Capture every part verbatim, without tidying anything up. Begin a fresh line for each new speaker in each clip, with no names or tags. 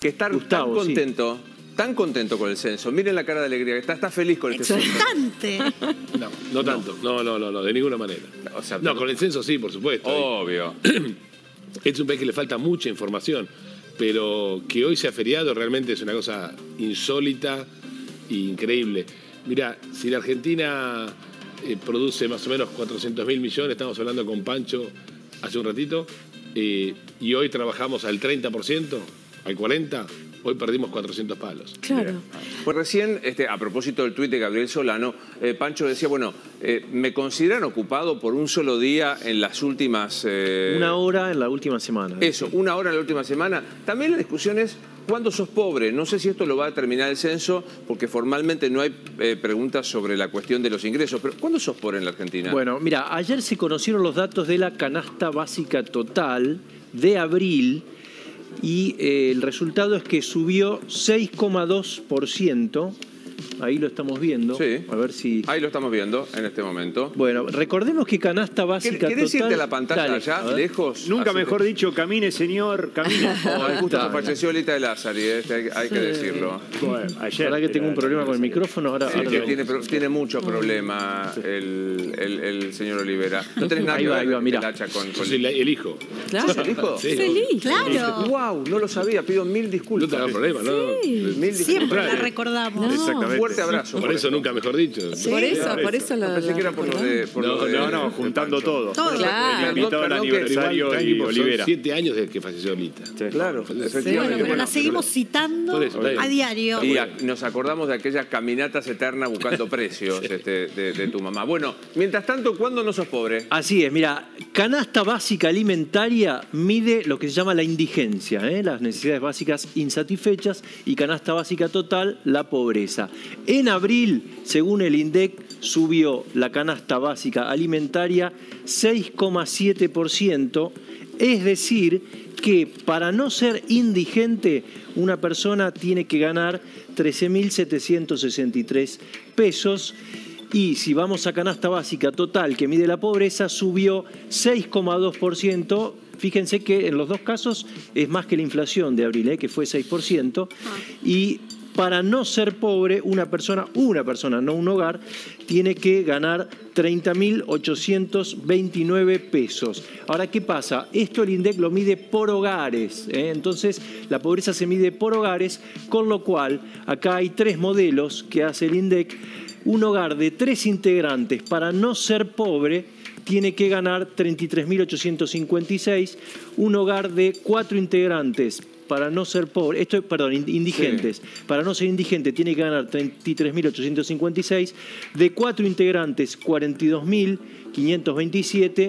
que estar Gustavo, tan contento, sí. tan contento con el censo. Miren la cara de alegría, está, está feliz con este censo.
¡Exultante!
No, no tanto, no, no, no, no, de ninguna manera. O sea, no, con el censo sí, por supuesto.
Obvio.
Es un país que le falta mucha información, pero que hoy sea feriado realmente es una cosa insólita e increíble. Mirá, si la Argentina eh, produce más o menos cuatrocientos mil millones, estamos hablando con Pancho hace un ratito, eh, y hoy trabajamos al treinta por ciento, al cuarenta por ciento, hoy perdimos cuatrocientos palos.
Claro.
Bien. Pues recién, este, a propósito del tuit de Gabriel Solano, eh, Pancho decía, bueno, eh, me consideran ocupado por un solo día en las últimas...
Eh... Una hora en la última semana.
Eso, una hora en la última semana. También la discusión es, ¿cuándo sos pobre? No sé si esto lo va a determinar el censo, porque formalmente no hay eh, preguntas sobre la cuestión de los ingresos, pero ¿cuándo sos pobre en la Argentina?
Bueno, mira, ayer se conocieron los datos de la canasta básica total de abril, y eh, el resultado es que subió seis coma dos por ciento. Ahí lo estamos viendo.
Sí.
A ver si...
Ahí lo estamos viendo en este momento.
Bueno, recordemos que canasta básica
¿Querés
total...
irte a la pantalla
Dale,
allá, lejos?
Nunca
Hacete...
mejor dicho, camine, señor, camine.
Oh, justo falleció Lita de Lázari, eh, hay, hay que decirlo.
Bueno, ayer...
Ahora que tengo un problema con el micrófono, ahora...
Sí,
ahora
que
lo...
tiene, tiene mucho problema el, el, el señor Olivera. No tenés nada
ahí
que
va,
ver
ahí va, mirá.
el hacha con... con...
Sí, el hijo.
Claro.
¿Sos el hijo?
Sí.
Feliz. Claro.
Wow, no lo sabía, pido mil disculpas.
No te hagas problema, ¿no?
Sí.
Mil
Siempre la
disculpas.
recordamos.
No. Exactamente.
Fuerte abrazo.
Por eso nunca mejor dicho.
Sí.
Por eso,
Por
por
eso.
eso lo...
Pensé que era por lo de... Por
No,
lo de
No, no,
de
juntando
Pancho.
todo.
Todo.
Claro.
El invitado al
Perdón, perdón que-
aniversario
Igual,
y
tranqui, son
Olivera.
siete años desde que falleció Lita.
Sí.
Claro,
Bueno,
efectivamente.
pero la seguimos citando
Por eso, está bien.
a diario.
Y a- nos acordamos de aquellas caminatas eternas buscando precios este, de, de tu mamá. Bueno, mientras tanto, ¿cuándo no sos pobre?
Así es, mira, canasta básica alimentaria mide lo que se llama la indigencia, ¿eh? Las necesidades básicas insatisfechas, y canasta básica total, la pobreza. En abril, según el INDEC, subió la canasta básica alimentaria seis coma siete por ciento, es decir, que para no ser indigente, una persona tiene que ganar trece mil setecientos sesenta y tres pesos. Y si vamos a canasta básica total, que mide la pobreza, subió seis coma dos por ciento. Fíjense que en los dos casos es más que la inflación de abril, ¿eh? Que fue seis por ciento. Y para no ser pobre, una persona, una persona, no un hogar, tiene que ganar treinta mil ochocientos veintinueve pesos. Ahora, ¿qué pasa? Esto el INDEC lo mide por hogares, ¿eh? Entonces, la pobreza se mide por hogares, con lo cual acá hay tres modelos que hace el INDEC. Un hogar de tres integrantes, para no ser pobre, tiene que ganar treinta y tres mil ochocientos cincuenta y seis. Un hogar de cuatro integrantes, para no ser pobre, esto, perdón, indigentes, sí. Para no ser indigente tiene que ganar treinta y tres mil ochocientos cincuenta y seis. De cuatro integrantes, cuarenta y dos mil quinientos veintisiete.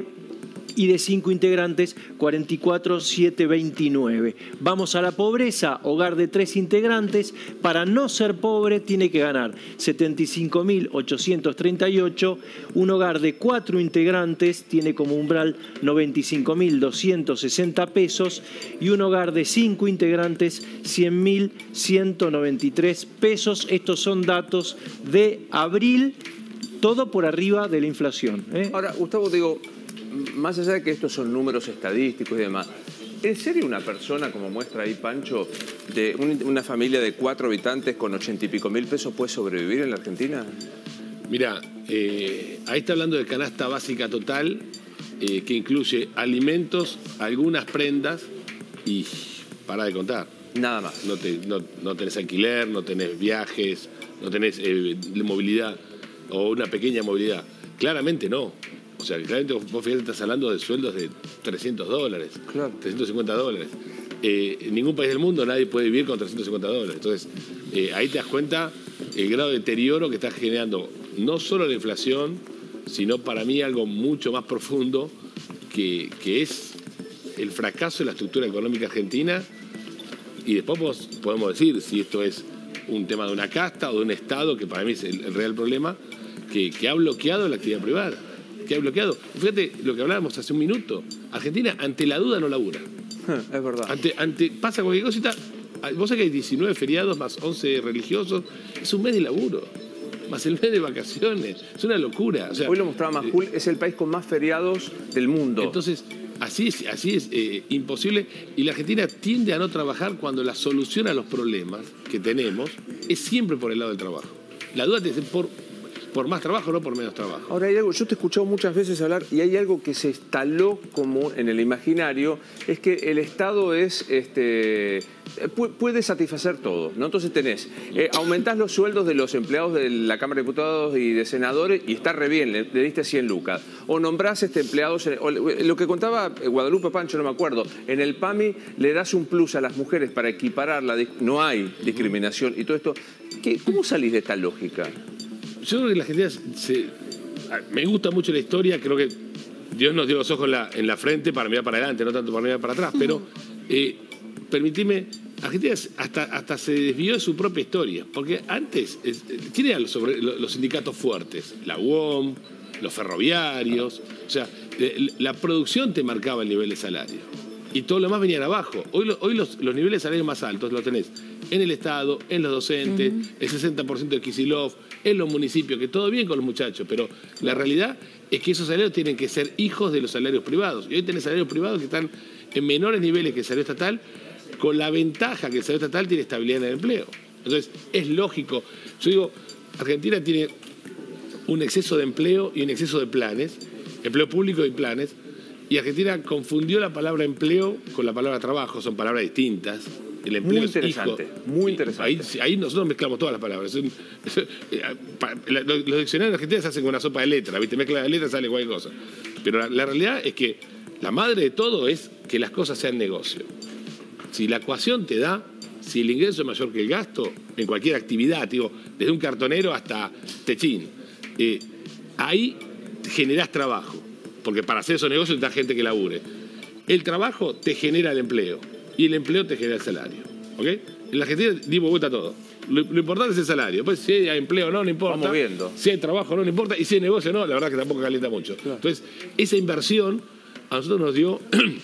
Y de cinco integrantes, cuarenta y cuatro mil setecientos veintinueve. Vamos a la pobreza, hogar de tres integrantes, para no ser pobre tiene que ganar setenta y cinco mil ochocientos treinta y ocho. Un hogar de cuatro integrantes tiene como umbral noventa y cinco mil doscientos sesenta pesos, y un hogar de cinco integrantes cien mil ciento noventa y tres pesos. Estos son datos de abril, todo por arriba de la inflación, ¿eh?
Ahora, Gustavo, digo, más allá de que estos son números estadísticos y demás, ¿en serio una persona, como muestra ahí Pancho, de un, una familia de cuatro habitantes con ochenta y pico mil pesos puede sobrevivir en la Argentina?
Mira, eh, ahí está hablando de canasta básica total, eh, que incluye alimentos, algunas prendas y para de contar.
Nada más.
No, te, no, no tenés alquiler, no tenés viajes, no tenés eh, movilidad o una pequeña movilidad. Claramente no. O sea, claramente vos fíjate, estás hablando de sueldos de trescientos dólares,
claro.
trescientos cincuenta dólares. Eh, en ningún país del mundo nadie puede vivir con trescientos cincuenta dólares. Entonces, eh, ahí te das cuenta el grado de deterioro que está generando no solo la inflación, sino para mí algo mucho más profundo, que, que es el fracaso de la estructura económica argentina. Y después podemos decir si esto es un tema de una casta o de un Estado, que para mí es el, el real problema, que, que ha bloqueado la actividad privada. Que ha bloqueado. Fíjate lo que hablábamos hace un minuto. Argentina, ante la duda, no labura.
Es verdad.
Ante, ante, pasa cualquier cosita. Vos sabés que hay diecinueve feriados más once religiosos. Es un mes de laburo. Más el mes de vacaciones. Es una locura. O sea,
hoy lo mostraba Majul, es el país con más feriados del mundo.
Entonces, así es, así es eh, imposible. Y la Argentina tiende a no trabajar cuando la solución a los problemas que tenemos es siempre por el lado del trabajo. La duda es por, por más trabajo, no por menos trabajo.
Ahora hay algo, yo te he escuchado muchas veces hablar y hay algo que se instaló como en el imaginario, es que el Estado es, este, puede satisfacer todo, ¿no? Entonces tenés, eh, aumentás los sueldos de los empleados de la Cámara de Diputados y de senadores y está re bien, le, le diste cien lucas. O nombrás este, empleados, o lo que contaba Guadalupe Pancho, no me acuerdo, en el P A M I le das un plus a las mujeres para equipararla, no hay discriminación y todo esto. ¿Qué, ¿Cómo salís de esta lógica?
Yo creo que la Argentina se, me gusta mucho la historia, creo que Dios nos dio los ojos en la, en la frente para mirar para adelante, no tanto para mirar para atrás, pero eh, permitime, Argentina hasta, hasta se desvió de su propia historia, porque antes, es, ¿quién eran los, sobre, los sindicatos fuertes? La U O M, los ferroviarios, o sea, la producción te marcaba el nivel de salario y todo lo más venían abajo. Hoy, hoy los, los niveles de salario más altos los tenés en el Estado, en los docentes, uh-huh. el sesenta por ciento de Kicillof, en los municipios, que todo bien con los muchachos, pero la realidad es que esos salarios tienen que ser hijos de los salarios privados. Y hoy tenés salarios privados que están en menores niveles que el salario estatal, con la ventaja que el salario estatal tiene estabilidad en el empleo. Entonces, es lógico. Yo digo, Argentina tiene un exceso de empleo y un exceso de planes, empleo público y planes, y Argentina confundió la palabra empleo con la palabra trabajo, son palabras distintas. El empleo
muy interesante,
es hijo.
muy interesante.
Ahí, ahí nosotros mezclamos todas las palabras. Es un, es, los, los diccionarios de Argentina se hacen con una sopa de letras, ¿viste? Mezcla de letras, sale cualquier cosa. Pero la, la realidad es que la madre de todo es que las cosas sean negocio. Si la ecuación te da, si el ingreso es mayor que el gasto, en cualquier actividad, digo, desde un cartonero hasta techín, eh, ahí generás trabajo. Porque para hacer esos negocios necesitas gente que labure. El trabajo te genera el empleo. Y el empleo te genera el salario. ¿Ok? En la Argentina dimos vuelta a todo. Lo, lo importante es el salario. Pues si hay empleo o no, no importa.
Vamos viendo.
Si hay trabajo o no, no importa. Y si hay negocio o no, la verdad que tampoco calienta mucho. Claro. Entonces, esa inversión a nosotros nos dio,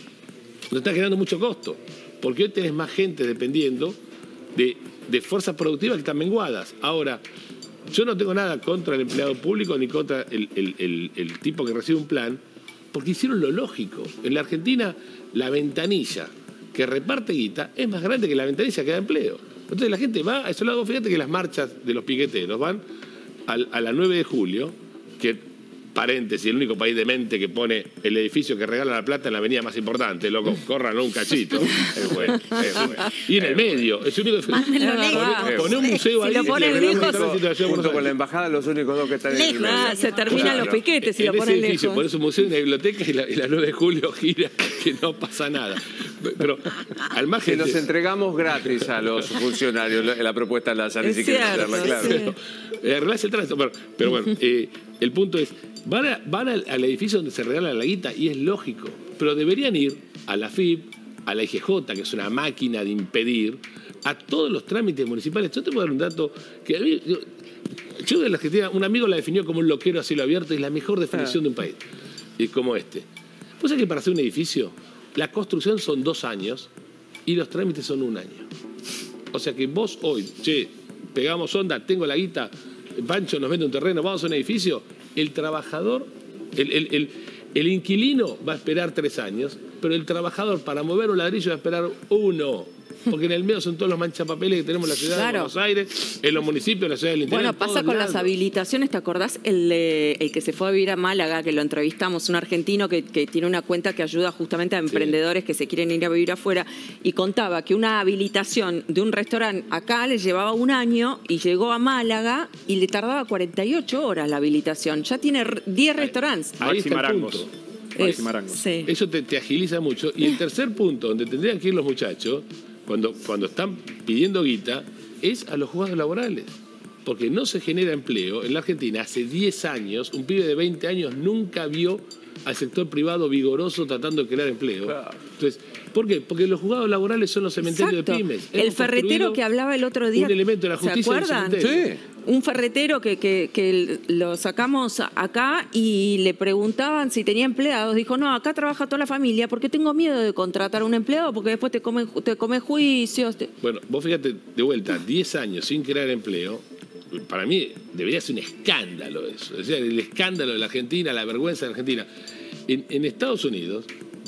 nos está generando mucho costo. Porque hoy tenés más gente dependiendo de, de fuerzas productivas que están menguadas. Ahora, yo no tengo nada contra el empleado público ni contra el, el, el, el tipo que recibe un plan, porque hicieron lo lógico. En la Argentina, la ventanilla que reparte guita es más grande que la ventanilla que da empleo. Entonces la gente va a ese lado. Fíjate que las marchas de los piqueteros van al, a la nueve de julio, que, paréntesis, el único país demente que pone el edificio que regala la plata en la avenida más importante, loco, corran un cachito. Es bueno, es bueno. Y en el medio, es el único que pone un museo
si
ahí.
Lo pone
lejos, junto con la embajada, los únicos dos que están en el
ah, se terminan
claro.
los piquetes si
en
lo
ese
ponen
edificio,
lejos.
pones un museo y una biblioteca y la, y la nueve de julio gira, que no pasa nada. Pero al margen
que los
de...
entregamos gratis a los funcionarios, la, la propuesta de la Lázaro,
Es
si quieren
cierto,
hacerla, claro.
sí.
Pero, eh, arreglás el tránsito. Pero, pero bueno, eh, el punto es, van, a, van al, al edificio donde se regala la guita y es lógico, pero deberían ir a la F I P, a la I G J, que es una máquina de impedir, a todos los trámites municipales. Yo te puedo dar un dato que a mí... Yo, yo de la Argentina, un amigo la definió como un loquero a cielo abierto y es la mejor definición ah. de un país, y como este. ¿Vos sabés que para hacer un edificio, la construcción son dos años y los trámites son un año? O sea que vos hoy, che, pegamos onda, tengo la guita, Pancho nos vende un terreno, vamos a un edificio, el trabajador, el, el, el, el inquilino va a esperar tres años, pero el trabajador para mover un ladrillo va a esperar uno. Porque en el medio son todos los manchapapeles que tenemos en la ciudad
claro.
de Buenos Aires, en los municipios, en la ciudad del interior.
Bueno, pasa con lados. Las habilitaciones, ¿te acordás? El, eh, el que se fue a vivir a Málaga, que lo entrevistamos, un argentino que, que tiene una cuenta que ayuda justamente a emprendedores sí. que se quieren ir a vivir afuera, y contaba que una habilitación de un restaurante acá le llevaba un año y llegó a Málaga y le tardaba cuarenta y ocho horas la habilitación. Ya tiene diez restaurantes.
Ahí está el punto.
Es, sí.
Eso te, te agiliza mucho. Y el tercer punto, donde tendrían que ir los muchachos, Cuando, cuando están pidiendo guita, es a los juzgados laborales. Porque no se genera empleo. En la Argentina, hace diez años, un pibe de veinte años nunca vio al sector privado vigoroso tratando de crear empleo. Claro. Entonces, ¿por qué? Porque los juzgados laborales son los cementerios
Exacto.
de pymes.
El
Hemos
ferretero que hablaba el otro día.
Un elemento de la justicia.
¿Se acuerdan?
Sí.
Un ferretero que, que, que lo sacamos acá y le preguntaban si tenía empleados. Dijo, no, acá trabaja toda la familia porque tengo miedo de contratar a un empleado porque después te comen, te comen juicios. Te...
Bueno, vos fíjate, de vuelta, diez años sin crear empleo, para mí debería ser un escándalo eso. O sea, el escándalo de la Argentina, la vergüenza de la Argentina. En, en Estados Unidos,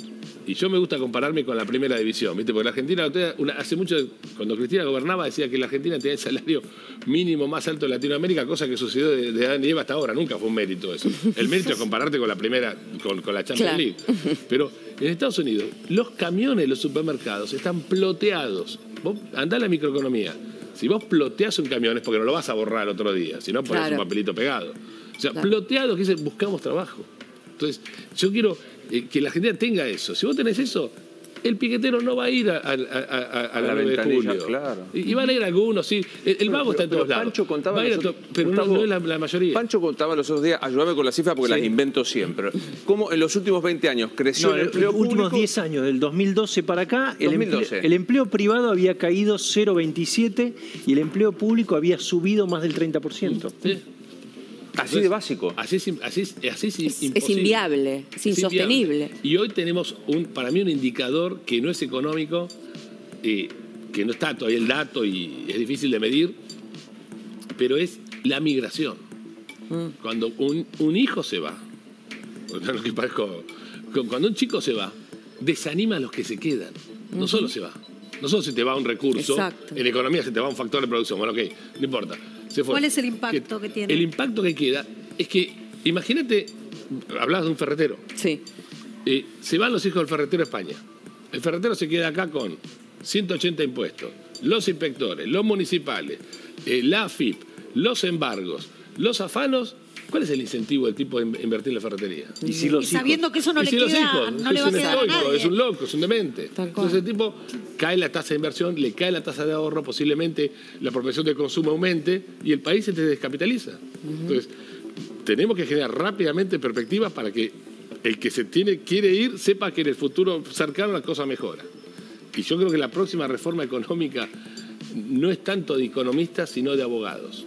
Y yo me gusta compararme con la primera división, ¿viste? Porque la Argentina, una, hace mucho, cuando Cristina gobernaba, decía que la Argentina tenía el salario mínimo más alto de Latinoamérica, cosa que sucedió de, de Adán y Eva hasta ahora. Nunca fue un mérito eso. El mérito es compararte con la primera, con, con la Champions
Claro.
League. Pero en Estados Unidos, los camiones de los supermercados están ploteados. Vos andá a la microeconomía. Si vos ploteás un camión es porque no lo vas a borrar otro día, si no pones
Claro.
un papelito pegado. O sea,
Claro.
ploteados que dicen, buscamos trabajo. Entonces, yo quiero eh, que la Argentina tenga eso. Si vos tenés eso, el piquetero no va a ir a, a, a, a, a la
la
nueve de
ventanilla,
julio.
claro.
Y, y van a ir algunos, sí. El, el vago
Pero-
está en
pero
todos lados.
Pancho contaba
Va a ir a
los
to-
otros-
pero no,
Gustavo,
no es la, la mayoría.
Pancho contaba los otros días, ayúdame con la cifra porque
Sí.
las invento siempre. ¿Cómo en los últimos veinte años creció
No,
el
en
empleo
los últimos
público?
diez años, del dos mil doce para acá, el
dos mil
empleo,
doce.
el empleo privado había caído cero coma veintisiete y el empleo público había subido más del treinta por ciento.
Sí.
Así de básico.
Así es, así es, así es,
Es, es
imposible.
inviable, es
Es
insostenible.
inviable. Y hoy tenemos, un, para mí, un indicador que no es económico, eh, que no está todavía el dato y es difícil de medir, pero es la migración.
Mm.
Cuando un, un hijo se va, no que parezco- cuando un chico se va, desanima a los que se quedan. No solo se va, no solo se te va un recurso,
Exacto.
en economía se te va un factor de producción. Bueno, ok, no importa. Se fue.
¿Cuál es el impacto que tiene?
El impacto que queda es que, imagínate, hablabas de un ferretero.
Sí.
Eh, se van los hijos del ferretero a España. El ferretero se queda acá con ciento ochenta impuestos, los inspectores, los municipales, eh, la A F I P, los embargos, los afanos. ¿Cuál es el incentivo del tipo de in- invertir en la ferretería?
Y si
Y
los
sabiendo
hijos,
que eso no
Y
le
si los
queda,
hijos,
no le
es
va a
un
quedar a
estoico,
nadie.
es un loco, es un demente.
Tal cual.
Entonces el tipo cae la tasa de inversión, le cae la tasa de ahorro, posiblemente la proporción de consumo aumente y el país se te descapitaliza. Entonces tenemos que generar rápidamente perspectivas para que el que se tiene quiere ir sepa que en el futuro cercano la cosa mejora. Y yo creo que la próxima reforma económica no es tanto de economistas, sino de abogados.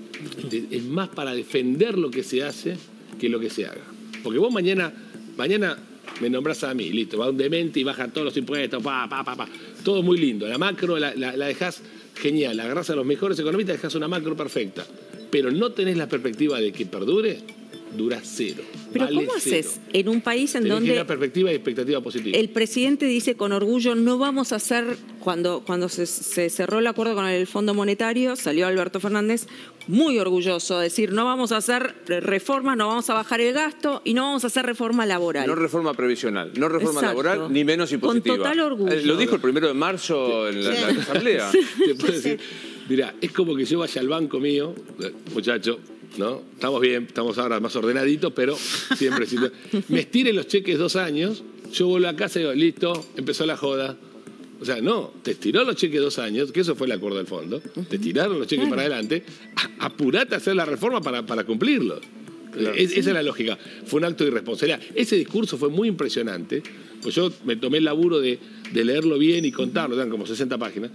Es- Es más para defender lo que se hace que lo que se haga. Porque vos mañana, mañana me nombrás a mí, listo, va un demente y baja todos los impuestos, pa, pa, pa, pa. Todo muy lindo. La macro la, la, la dejás genial, la agarrás a los mejores economistas, dejás una macro perfecta. Pero no tenés la perspectiva de que perdure, dura cero.
Pero
vale
¿cómo
cero.
haces en un país en
Tenés que
donde
tener perspectiva y expectativa positiva.
el presidente dice con orgullo, no vamos a hacer, cuando, cuando se, se cerró el acuerdo con el Fondo Monetario, salió Alberto Fernández muy orgulloso, de decir, no vamos a hacer reformas, no vamos a bajar el gasto y no vamos a hacer reforma laboral.
No reforma previsional, no reforma
Exacto.
laboral, ni menos impositiva.
Con total orgullo.
Eh, Lo dijo el primero de marzo en la,
Sí.
la asamblea.
Te puedo decir, mira, es como que yo vaya al banco mío, eh, muchacho, ¿no? Estamos bien, estamos ahora más ordenaditos, pero siempre. si te- me estiren los cheques dos años, yo vuelvo a casa y digo, listo, empezó la joda. O sea, no, te estiró los cheques dos años, que eso fue el acuerdo del fondo, te tiraron los cheques para adelante, a- apurate a hacer la reforma para, para cumplirlo. Es- esa es la lógica. Fue un acto de irresponsabilidad. Ese discurso fue muy impresionante, pues yo me tomé el laburo de, de leerlo bien y contarlo, eran como sesenta páginas.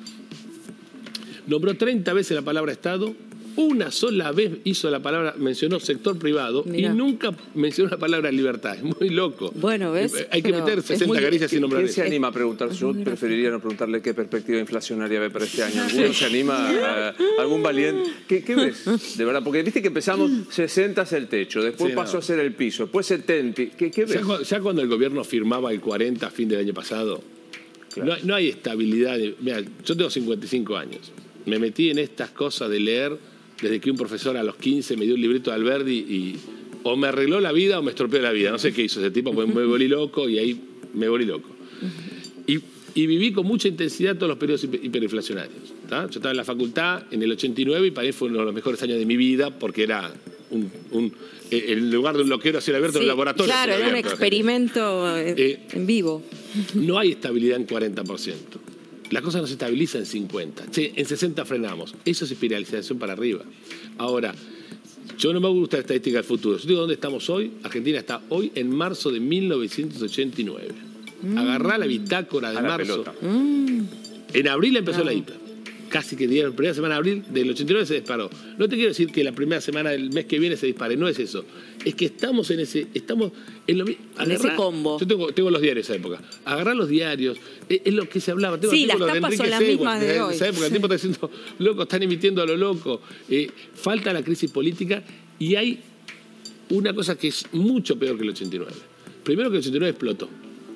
Nombró treinta veces la palabra Estado, una sola vez hizo la palabra, mencionó sector privado
Mirá.
y nunca mencionó la palabra libertad. Es muy loco.
Bueno, ¿ves?
Eh, Hay que
Pero
meter
es
sesenta
muy-
caricias sin nombrar
¿Quién se
eso.
anima a preguntar? Yo preferiría no preguntarle qué perspectiva inflacionaria ve para este año. ¿Alguno se anima? A, ¿Algún valiente? ¿Qué, qué ves? De verdad, porque viste que empezamos, sesenta es el techo, después
Sí,
pasó
no.
a ser el piso, después setenta. ¿Qué, qué ves?
Ya, cu- ya cuando el gobierno firmaba el cuarenta a fin del año pasado,
Claro.
no, hay- no hay estabilidad. de- Mira, yo tengo cincuenta y cinco años. Me metí en estas cosas de leer desde que un profesor a los quince me dio un librito de Alberdi y o me arregló la vida o me estropeó la vida. No sé qué hizo ese tipo, pues me volví loco y ahí me volví loco. Y, y viví con mucha intensidad todos los periodos hiper- hiperinflacionarios. ¿tá? Yo estaba en la facultad en el ochenta y nueve y para mí fue uno de los mejores años de mi vida porque era un, un- eh, en lugar de un loquero a cielo abierto,
Sí,
un laboratorio. a
claro,
cielo
era un
abierto.
experimento eh,
Eh,
en vivo.
No hay estabilidad en cuarenta por ciento. La cosa no se estabiliza en cincuenta. Che, en sesenta frenamos. Eso es espiralización para arriba. Ahora, yo no me gusta la estadística del futuro. Yo digo dónde estamos hoy. Argentina está hoy en marzo de mil novecientos ochenta y nueve. Agarrá la bitácora de
A la
marzo.
pelota.
En abril empezó la hiper. Casi que día, la primera semana de abril del ochenta y nueve se disparó. No te quiero decir que la primera semana del mes que viene se dispare, no es eso. Es que estamos en ese, estamos en lo mi-
En ese
agarrá-
combo.
Yo tengo, tengo los diarios de esa época. Agarrar los diarios, es, es lo que se hablaba. Tengo
Sí,
artículos
las
de
tapas
Enrique
son las
Seward,
mismas de
esa
hoy.
época, el tipo está diciendo, loco, están emitiendo a lo loco. Eh, falta la crisis política y hay una cosa que es mucho peor que el ochenta y nueve. Primero que el ochenta y nueve explotó.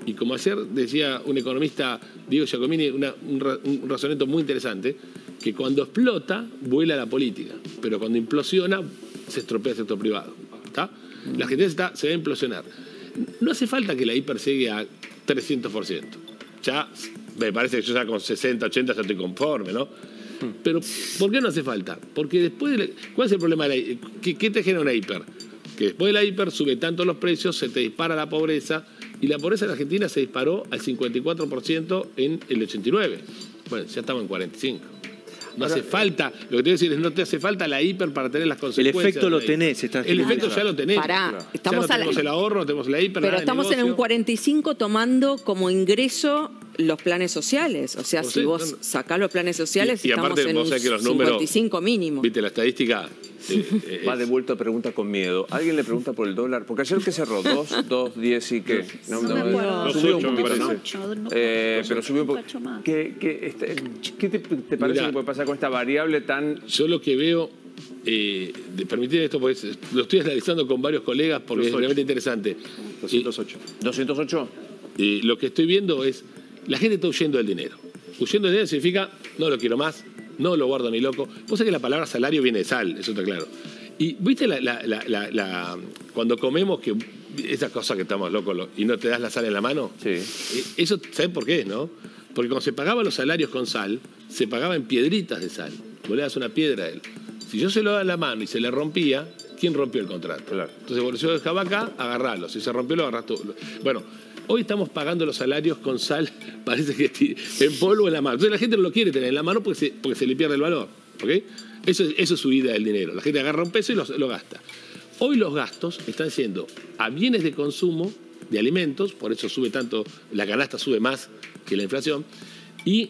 Y como ayer decía un economista, Diego Giacomini, una, un, un razonamiento muy interesante, que cuando explota, vuela la política, pero cuando implosiona, se estropea el sector privado. ¿Está? La gente está, se va a implosionar. No hace falta que la hiper llegue a trescientos por ciento. Ya me parece que yo ya con sesenta, ochenta ya estoy conforme, ¿no? Pero ¿por qué no hace falta? Porque después de la, ¿cuál es el problema de la, ¿qué, qué te genera una hiper? Que después de la hiper sube tanto los precios, se te dispara la pobreza, y la pobreza en Argentina se disparó al cincuenta y cuatro por ciento en el ochenta y nueve. Bueno, ya estamos en cuarenta y cinco. No Ahora, hace falta, lo que te voy a decir es no te hace falta la hiper para tener las consecuencias.
El efecto lo tenés. Estás
el efecto ya lo tenés.
Pará,
claro.
estamos
ya no tenemos
la,
el ahorro, no tenemos la hiper.
Pero
nada
estamos en un cuarenta y cinco tomando como ingreso los planes sociales. O sea,
o
si
sea,
vos
no,
sacás los planes sociales,
y, y
estamos
aparte,
en un
que los números,
cincuenta y cinco mínimo.
Viste, la estadística... Sí,
va de vuelta a pregunta con miedo. ¿Alguien le pregunta por el dólar? Porque ayer que cerró, dos, dos, diez y que...
No, no, no, no,
subió
no,
un poquito,
no,
¿no?
no, no,
Eh,
no,
pero subió un
no,
poquito.
no, no,
¿Qué, qué, este, ¿qué te, te parece
Mirá,
que puede pasar con esta variable tan...?
Yo lo que veo, eh, de permitir esto, porque lo estoy analizando con varios colegas porque es realmente interesante.
doscientos ocho.
¿doscientos ocho?
Eh, lo que estoy viendo es, la gente está huyendo del dinero. Huyendo del dinero significa, no lo quiero más, no lo guardo ni loco. Vos sabés que la palabra salario viene de sal, eso está claro. Y viste la, la, la, la, la, cuando comemos, que esa cosa que estamos locos y no te das la sal en la mano,
Sí.
eh, eso, ¿sabés por qué, no? Porque cuando se pagaban los salarios con sal, se pagaba en piedritas de sal. Vos le das una piedra a él. Si yo se lo daba en la mano y se le rompía, ¿quién rompió el contrato?
Claro.
Entonces, vos yo dejaba acá, agarralo. Si se rompió, lo agarras tú. Bueno, hoy estamos pagando los salarios con sal, parece que en polvo en la mano. Entonces la gente no lo quiere tener en la mano porque se, porque se le pierde el valor. ¿Ok? Eso, eso es su ida del dinero. La gente agarra un peso y lo, lo gasta. Hoy los gastos están siendo a bienes de consumo, de alimentos, por eso sube tanto, la canasta sube más que la inflación, y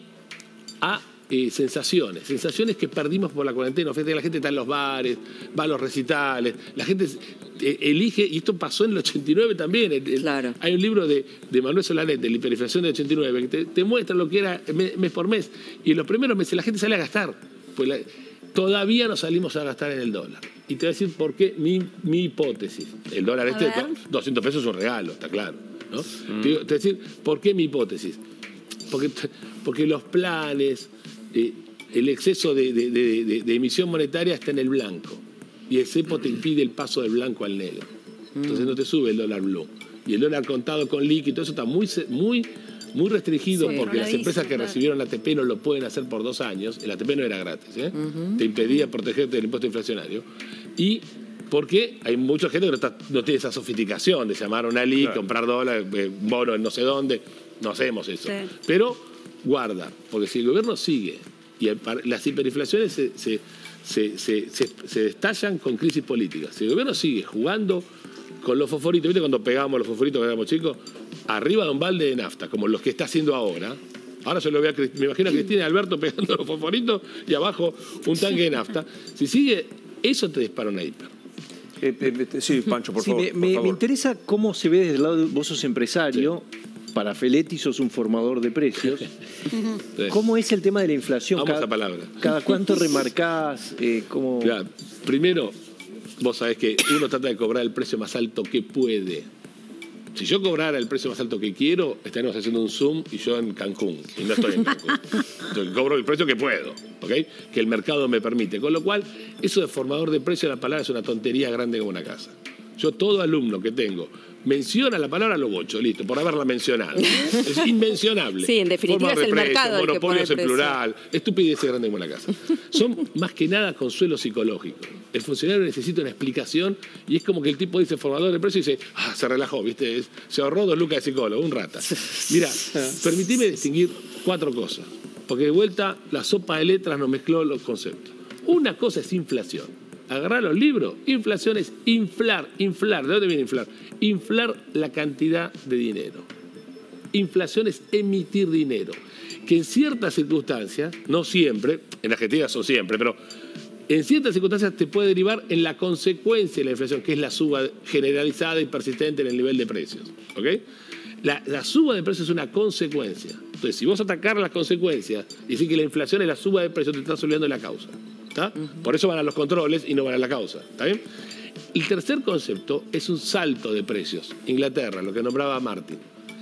a eh, sensaciones, sensaciones que perdimos por la cuarentena. Fíjate que la gente está en los bares, va a los recitales, la gente eh, elige, y esto pasó en el ochenta y nueve también. El, el,
Claro.
Hay un libro de, de Manuel Solanet, de la hiperinflación del ochenta y nueve, que te, te muestra lo que era mes, mes por mes, y en los primeros meses la gente sale a gastar. Pues la, todavía no salimos a gastar en el dólar. Y te voy a decir por qué mi, mi hipótesis. El dólar
A
este,
ver.
doscientos pesos es un regalo, está claro, ¿no?
Mm.
Te, digo- te voy a decir por qué mi hipótesis. Porque, porque los planes, eh, el exceso de, de- de- de- de emisión monetaria está en el blanco. Y el cepo te impide el paso del blanco al negro. Entonces no te sube el dólar blue. Y el dólar contado con líquido, eso está muy, se- muy, muy restringido
Sí,
porque
no
las
lo
empresas
dice,
que
claro.
recibieron la A T P no lo pueden hacer por dos años. El A T P no era gratis, ¿eh? Te impedía protegerte del impuesto inflacionario. Y porque hay mucha gente que no, está- no tiene esa sofisticación de llamar a una L I,
Claro.
comprar dólares, eh, bono en no sé dónde. No hacemos eso.
Sí.
Pero guarda, porque si el gobierno sigue y el par- las hiperinflaciones se, se, se, se, se- se destallan con crisis políticas, si el gobierno sigue jugando con los fosforitos, ¿viste cuando pegábamos los fosforitos cuando éramos chicos? Arriba de un balde de nafta, como los que está haciendo ahora. Ahora yo lo veo a Cristina, me imagino a Cristina y Alberto pegando los fosforitos y abajo un tanque de nafta. Si sigue, eso te dispara una hiper.
Eh, eh, eh, sí, Pancho, por
Sí,
favor.
me,
por
me- me
favor.
interesa cómo se ve desde el lado de vos sos empresario, para Feletti sos un formador de precios.
Sí.
¿Cómo es el tema de la inflación?
Amo
Cada-
esa palabra.
¿Cada cuánto remarcás? Eh, cómo...
Mirá, primero, vos sabés que uno trata de cobrar el precio más alto que puede. Si yo cobrara el precio más alto que quiero, estaríamos haciendo un Zoom y yo en Cancún. Y no estoy en Cancún. Entonces, cobro el precio que puedo, ¿ok? Que el mercado me permite. Con lo cual, eso de formador de precio, la palabra es una tontería grande como una casa. Yo, todo alumno que tengo, menciona la palabra lo bocho, listo, por haberla mencionado. Es inmencionable.
Sí, en definitiva
Formador
es el
de precio,
mercado el que pone
monopolios
el
en
precio.
plural, estupideces grandes como una casa. Son más que nada consuelo psicológico. El funcionario necesita una explicación y es como que el tipo dice formador de precio y dice, ah, se relajó, ¿viste? Es- se ahorró dos lucas de psicólogo, un rata. Mira, permitime distinguir cuatro cosas, porque de vuelta la sopa de letras nos mezcló los conceptos. Una cosa es inflación. Agarrar los libros, inflación es inflar, inflar. ¿De dónde viene inflar? Inflar la cantidad de dinero. Inflación es emitir dinero, que en ciertas circunstancias, no siempre, en Argentina son siempre, pero en ciertas circunstancias te puede derivar en la consecuencia de la inflación, que es la suba generalizada y persistente en el nivel de precios. ¿Ok? La, la suba de precios es una consecuencia. Entonces, si vos atacás las consecuencias y decís que la inflación es la suba de precios, te estás olvidando de la causa. ¿Está? Por eso van a los controles y no van a la causa. ¿Está bien? El tercer concepto es un salto de precios. Inglaterra, lo que nombraba Martin.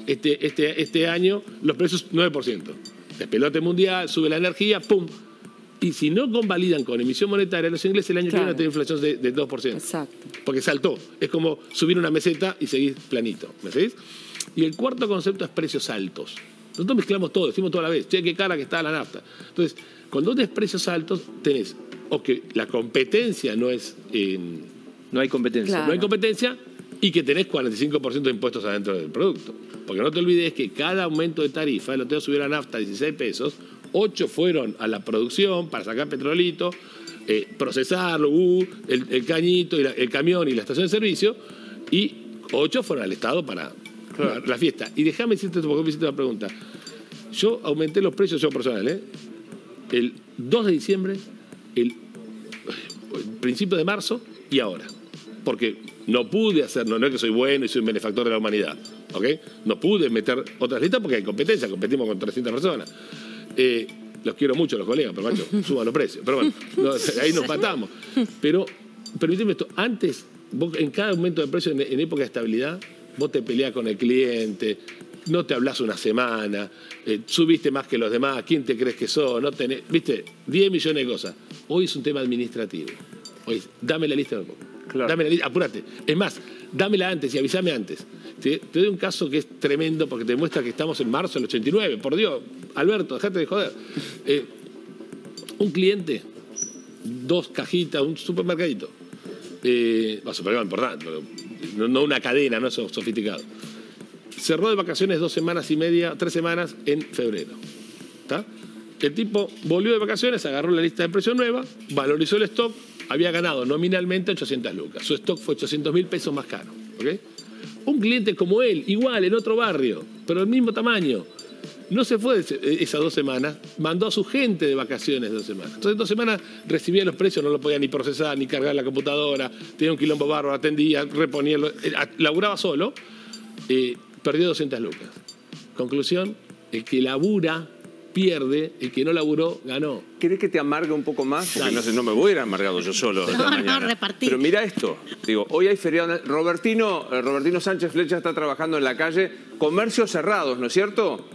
este, este, este año los precios nueve por ciento. Despelote mundial, sube la energía, ¡pum! Y si no convalidan con emisión monetaria, los ingleses el año
Claro.
que viene tienen inflación de, de dos por ciento.
Exacto.
Porque saltó. Es como subir una meseta y seguir planito. ¿Me seguís? Y el cuarto concepto es precios altos. Nosotros mezclamos todo, decimos toda la vez, che, qué cara que está la nafta. Entonces, cuando tenés precios altos, tenés o que la competencia no es... Eh,
No hay competencia.
Claro.
no hay competencia y que tenés cuarenta y cinco por ciento de impuestos adentro del producto. Porque no te olvides que cada aumento de tarifa, el otro día subió la nafta a dieciséis pesos, ocho fueron a la producción para sacar petrolito, eh, procesarlo, uh, el, el cañito, y la, el camión y la estación de servicio, y ocho fueron al Estado para
Claro.
la, la fiesta. Y déjame decirte, porque me hiciste una pregunta. Yo aumenté los precios, yo personal, ¿eh? El dos de diciembre, el, el principio de marzo y ahora. Porque no pude hacer, no, no es que soy bueno y soy un benefactor de la humanidad, ¿ok? No pude meter otras listas porque hay competencia, competimos con trescientas personas. Eh, los quiero mucho los colegas, pero macho, suban los precios. Pero bueno, no, ahí nos matamos. Pero permíteme esto, antes, vos en cada aumento de precio en, en época de estabilidad, vos te peleás con el cliente, no te hablas una semana, eh, subiste más que los demás, ¿quién te crees que sos? No tenés, viste, diez millones de cosas. Hoy es un tema administrativo. Hoy, dame la lista de poco.
Claro.
Dame la lista, apúrate. Es más, dámela antes y avísame antes. Te, te doy un caso que es tremendo porque te demuestra que estamos en marzo del ochenta y nueve. Por Dios, Alberto, dejate de joder. Eh, un cliente, dos cajitas, un supermercadito. Eh, va, supermercado importante, pero no, no una cadena, no es sofisticado. Cerró de vacaciones dos semanas y media, tres semanas en febrero. ¿Está? El tipo volvió de vacaciones, agarró la lista de precios nueva, valorizó el stock, había ganado nominalmente ochocientas lucas. Su stock fue ochocientos mil pesos más caro. ¿Okay? Un cliente como él, igual, en otro barrio, pero del mismo tamaño, no se fue esas dos semanas, mandó a su gente de vacaciones dos semanas. Entonces, dos semanas recibía los precios, no lo podía ni procesar, ni cargar la computadora, tenía un quilombo bárbaro, atendía, reponía, laburaba solo, eh, perdió doscientas lucas. Conclusión, el que labura pierde, el que no laburó ganó.
¿Querés que te amargue un poco más? Porque no sé, no me voy a ir amargado yo solo esta
No, no,
mañana.
repartí.
Pero mira esto, digo, hoy hay feriado. Robertino, eh, Robertino Sánchez Flecha está trabajando en la calle, comercios cerrados, ¿no es cierto?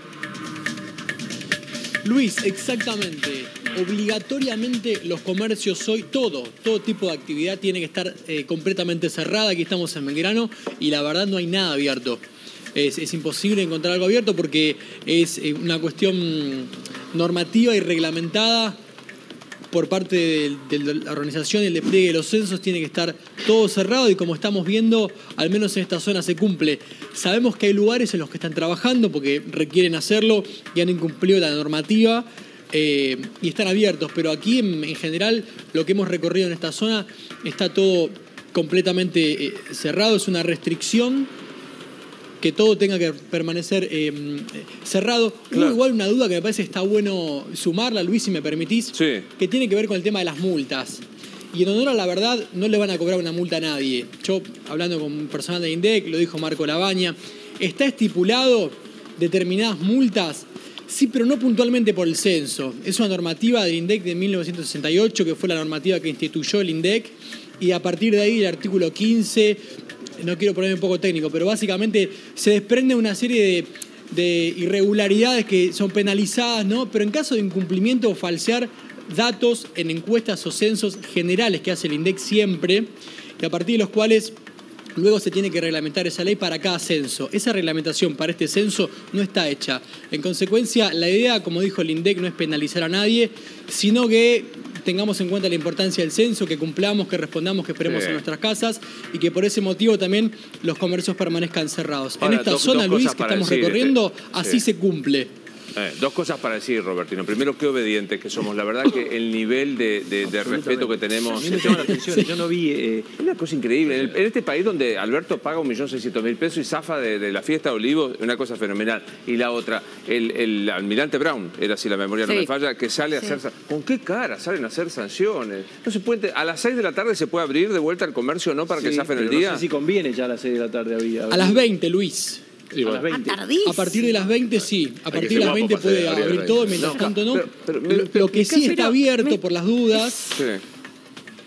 Luis, exactamente. Obligatoriamente los comercios hoy, todo, todo tipo de actividad tiene que estar eh, completamente cerrada. Aquí estamos en Belgrano y la verdad no hay nada abierto. Es, es imposible encontrar algo abierto porque es eh, una cuestión normativa y reglamentada por parte de, de la organización y el despliegue de los censos. Tiene que estar todo cerrado y como estamos viendo, al menos en esta zona se cumple. Sabemos que hay lugares en los que están trabajando porque requieren hacerlo y han incumplido la normativa eh, y están abiertos, pero aquí en, en general lo que hemos recorrido en esta zona está todo completamente eh, cerrado. Es una restricción que todo tenga que permanecer eh, cerrado.
Claro.
Hubo igual una duda que me parece que está bueno sumarla, Luis, si me permitís,
Sí.
que tiene que ver con el tema de las multas. Y en honor a la verdad, no le van a cobrar una multa a nadie. Yo, hablando con personal de INDEC, lo dijo Marco Labaña, está estipulado determinadas multas, sí, pero no puntualmente por el censo. Es una normativa del INDEC de mil novecientos sesenta y ocho, que fue la normativa que instituyó el INDEC, y a partir de ahí el artículo quince... no quiero ponerme un poco técnico, pero básicamente se desprende una serie de, de irregularidades que son penalizadas, ¿no? Pero en caso de incumplimiento o falsear datos en encuestas o censos generales que hace el INDEC siempre, y a partir de los cuales luego se tiene que reglamentar esa ley para cada censo. Esa reglamentación para este censo no está hecha. En consecuencia, la idea, como dijo el INDEC, no es penalizar a nadie, sino que tengamos en cuenta la importancia del censo, que cumplamos, que respondamos, que esperemos
Sí.
en nuestras casas y que por ese motivo también los comercios permanezcan cerrados.
Ahora,
en esta
dos-
zona,
dos
Luis,
cosas
que
para
estamos
decir,
recorriendo,
este,
así
sí.
se cumple.
Eh, dos cosas para decir, Robertino. Primero, qué obedientes que somos. La verdad que el nivel de, de- de respeto que tenemos...
A mí me llama la atención, yo no vi... eh,
Es una cosa increíble. En, el- en este país donde Alberto paga un millón seiscientos mil pesos y zafa de, de la fiesta de Olivos, una cosa fenomenal. Y la otra, el, el almirante Brown, era si la memoria no
Sí.
me falla, que sale a
Sí.
hacer... sa- ¿Con qué cara salen a hacer sanciones? No se puede... A las seis de la tarde se puede abrir de vuelta el comercio, ¿no? Para que
sí,
zafen el
pero
día.
No sé si conviene ya a las seis de la tarde. Había,
A las veinte, Luis.
Y
A las
bueno,
veinte.
Ah, tardísimo.
A partir de las veinte, sí. A
Hay que
partir
ser
de las
guapo
veinte
para hacer
puede
abrir
abrir
el
todo,
veinte.
mientras
No,
tanto no.
pero- pero me-
Lo- Lo que sí
pero-
está abierto,
me-
por las dudas,
Sí.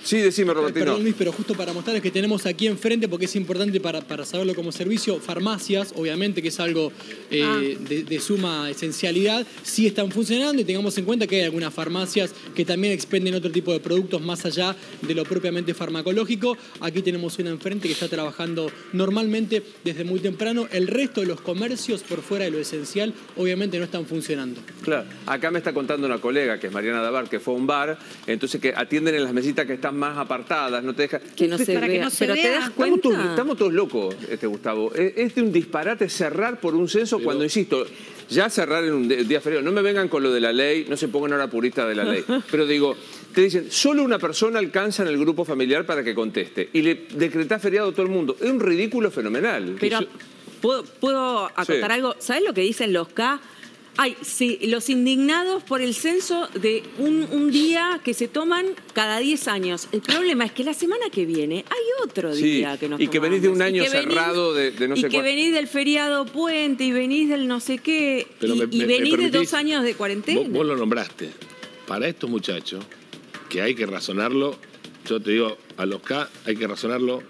Sí, decime, Robertino.
Perdón, Luis, pero justo para mostrarles que tenemos aquí enfrente, porque es importante para, para saberlo como servicio, farmacias, obviamente, que es algo eh,
Ah.
de, de suma esencialidad, sí están funcionando y tengamos en cuenta que hay algunas farmacias que también expenden otro tipo de productos más allá de lo propiamente farmacológico. Aquí tenemos una enfrente que está trabajando normalmente desde muy temprano. El resto de los comercios, por fuera de lo esencial, obviamente no están funcionando.
Claro. Acá me está contando una colega, que es Mariana Davar, que fue a un bar, entonces que atienden en las mesitas que están más apartadas, no te dejan...
Que no se
Para que
vea.
no se
Pero te
vea.
das
Estamos
cuenta.
todos, estamos todos locos, este Gustavo. Es, es de un disparate cerrar por un censo cuando, insisto, ya cerrar en un día feriado. No me vengan con lo de la ley, no se pongan ahora puristas de la ley. Pero digo, te dicen, solo una persona alcanza en el grupo familiar para que conteste. Y le decretás feriado a todo el mundo. Es un ridículo fenomenal.
Pero, ¿puedo, puedo acotar
Sí.
algo? ¿Sabes lo que dicen los K? Ay, sí, los indignados por el censo de un, un día que se toman cada diez años. El problema es que la semana que viene hay otro
Sí,
día que nos
y que venís de un
tomamos.
año
Y que venís-
cerrado de- de no
Y
sé
que
cuál-
venís del feriado puente y venís del no sé qué.
Pero
y
me-
y
me- me
venís de
permitís,
dos años de cuarentena.
Vos, vos lo nombraste. Para estos muchachos, que hay que razonarlo, yo te digo, a los K hay que razonarlo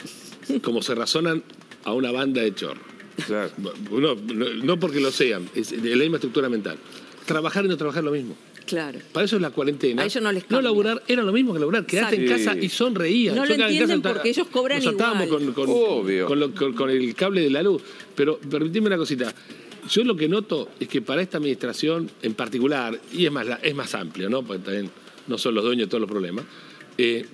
como se razonan a una banda de chorro.
Claro.
Uno, no, no porque lo sean, es de la misma estructura mental. Trabajar y no trabajar es lo mismo.
Claro.
Para eso es la cuarentena.
A ellos no les
No
cambia.
laburar era lo mismo que laburar. Quedaste en
Exacto.
casa y sonreías.
No
Yo
lo
acá en
entienden
casa
porque ellos cobran
nos atábamos
igual.
con, con,
Obvio.
con lo- con- con el cable de la luz. Pero permitime una cosita. Yo lo que noto es que para esta administración en particular, y es más, la- es más amplio, ¿no? Porque también no son los dueños de todos los problemas, eh,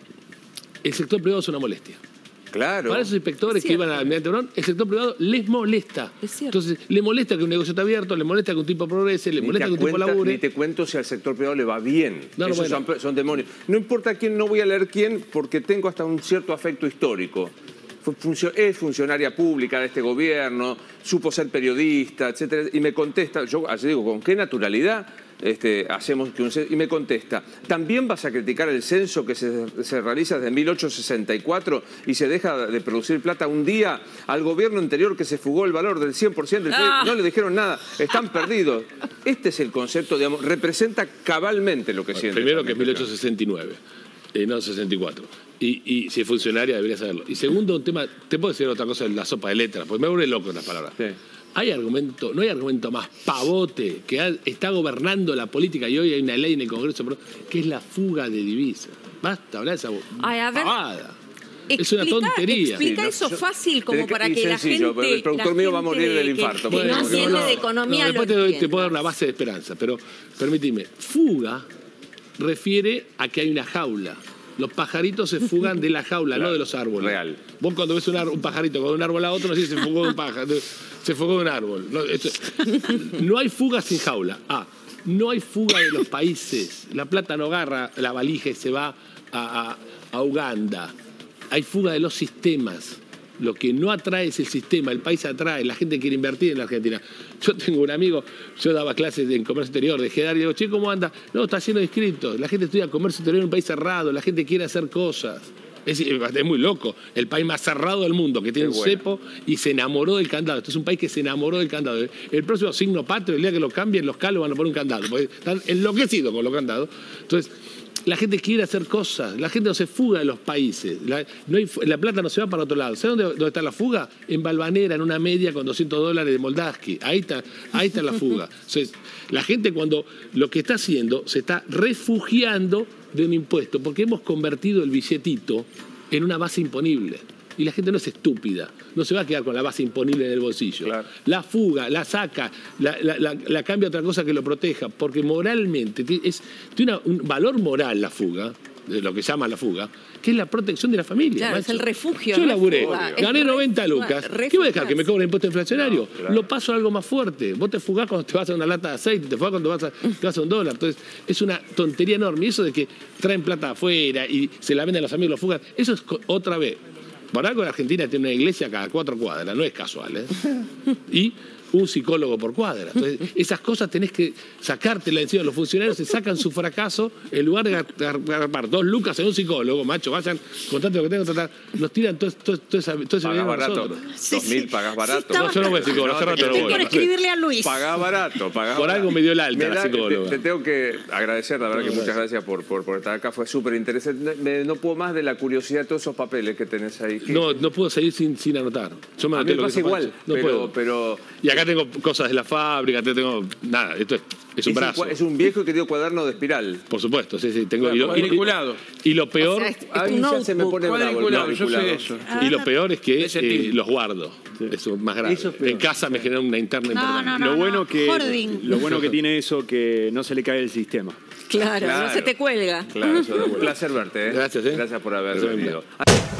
el sector privado es una molestia.
Claro.
Para esos inspectores
Es
que
cierto.
iban a Almirante Brown, el sector privado les molesta.
Es cierto.
Entonces, le molesta que un negocio esté abierto, le molesta que un tipo progrese, le
Ni
molesta
te
que un tipo
cuenta-
labure.
Ni te cuento si al sector privado le va bien.
No, no,
Esos
bueno.
son, son demonios. No importa quién, no voy a leer quién, porque tengo hasta un cierto afecto histórico. Fue funcio- es funcionaria pública de este gobierno, supo ser periodista, etcétera. Y me contesta, yo así digo, ¿con qué naturalidad este, hacemos que un censo? Y me contesta, ¿también vas a criticar el censo que se, se realiza desde mil ochocientos sesenta y cuatro y se deja de producir plata un día al gobierno anterior que se fugó el valor del cien por ciento del P I B?
Ah.
No le dijeron nada, están perdidos. Este es el concepto, digamos, representa cabalmente lo que siente.
Primero
esta
que es mil
administración.
ochocientos sesenta y nueve, eh, no sesenta y cuatro. Y, y si es funcionaria debería saberlo. Y segundo, un tema, te puedo decir otra cosa de la sopa de letras, porque me vuelve loco en las palabras.
Sí.
Hay argumento, no hay argumento más pavote que ha- está gobernando la política y hoy hay una ley en el Congreso pero- que es la fuga de divisas. Basta hablar de esa bo-
Ay, a ver.
pavada. Es una
Explica-
tontería.
Explica
Sí, no,
eso
yo-
fácil como
tiene que-
para
y
que la
sencillo,
gente...
pero el productor
la
mío va a
gente
morir del
que-
infarto.
Que,
Bueno,
no
no,
entiende
no,
de economía
No,
lo
después te, doy- te
entienda.
puedo dar una base de esperanza, pero permíteme, fuga refiere a que hay una jaula. Los pajaritos se fugan de la jaula,
Claro,
no de los árboles.
real.
Vos cuando ves un, ar- un pajarito con un árbol a otro, no sé si se fugó de un pájaro, se fugó de un árbol. No, esto- no hay fuga sin jaula. Ah, no hay fuga de los países. La plata no agarra la valija y se va a, a- a Uganda. Hay fuga de los sistemas. Lo que no atrae es el sistema, el país atrae, la gente quiere invertir en la Argentina. Yo tengo un amigo, yo daba clases en comercio exterior, de Gedar, y digo, che, ¿cómo anda? No, está lleno de inscritos, la gente estudia comercio exterior en un país cerrado, la gente quiere hacer cosas. Es, es muy loco, el país más cerrado del mundo, que tiene
Qué
un
bueno.
cepo y se enamoró del candado. Este es un país que se enamoró del candado. El próximo signo patrio, el día que lo cambien, los calos van a poner un candado, porque están enloquecidos con los candados. Entonces, la gente quiere hacer cosas, la gente no se fuga de los países, la, no hay fu- la plata no se va para otro lado. ¿Sabes dónde, dónde está la fuga? En Balvanera, en una media con doscientos dólares de Moldavsky. Ahí está, ahí está la fuga. Entonces, la gente cuando lo que está haciendo se está refugiando de un impuesto, porque hemos convertido el billetito en una base imponible. Y la gente no es estúpida, no se va a quedar con la base imponible en el bolsillo.
Claro.
La fuga, la saca, la, la- la- la cambia a otra cosa que lo proteja, porque moralmente ti- es, tiene una- un valor moral la fuga, de lo que llama la fuga, que es la protección de la familia.
Claro, es
macho.
el refugio,
Yo
no es
laburé,
fuga, es
gané noventa
refugia-
lucas. ¿Qué voy a dejar? ¿Que me cobren impuesto inflacionario?
No, claro.
Lo paso a algo más fuerte. Vos te fugás cuando te vas a una lata de aceite, te fugás cuando vas a, te vas a un dólar. Entonces, es una tontería enorme. Y eso de que traen plata afuera y se la venden a los amigos, lo fugan, eso es co- otra vez. Por algo la Argentina tiene una iglesia cada cuatro cuadras, no es casual, ¿eh? Y un psicólogo por cuadra. Entonces, esas cosas tenés que sacártela encima. Los funcionarios se sacan su fracaso en lugar de agarrar dos lucas en un psicólogo, macho, vayan, contate lo que tengo que tratar. Nos tiran todo, todo, todo, esa, todo ese
Pagás
dinero a
barato.
nosotros.
Dos mil pagás barato.
No, yo no voy a psicólogo, hace rato no
Estoy
voy.
por escribirle a Luis.
Pagás barato, pagás
Por
barato.
algo me dio el alta
Me
la
da-
psicóloga.
Te, te tengo que agradecer, la verdad que muchas gracias por, por, por estar acá, fue súper interesante. Me- No puedo más de la curiosidad de todos esos papeles que tenés ahí. ¿Qué-
No, no puedo seguir sin, sin anotar. Yo me
A
anoté
mí me
lo que
pasa
dice
igual,
Pancho. No
pero,
puedo.
pero
Y acá tengo cosas de la fábrica, te tengo. Nada, esto es, es un
es,
brazo.
un, cua- es un viejo y querido cuaderno de espiral.
Por supuesto, sí, sí. Tengo,
Claro,
y, lo, y-
cuadriculado.
y lo peor.
O sea, es-
Ahí
un
ya se me
notebook.
pone bravo el
Cuadriculado, yo sé
cuadriculado.
eso.
Y lo peor es que
De ese
eh,
tipo.
los guardo. Eso es más grave.
Eso es peor.
En casa me genera una interna
No,
importante.
no, no.
Lo bueno que
Hoarding.
lo bueno que tiene eso que no se le cae el sistema.
Claro,
Claro.
no se te cuelga.
Claro, eso de- un placer verte. ¿eh?
Gracias, ¿eh?
Gracias por haber
Gracias,
venido.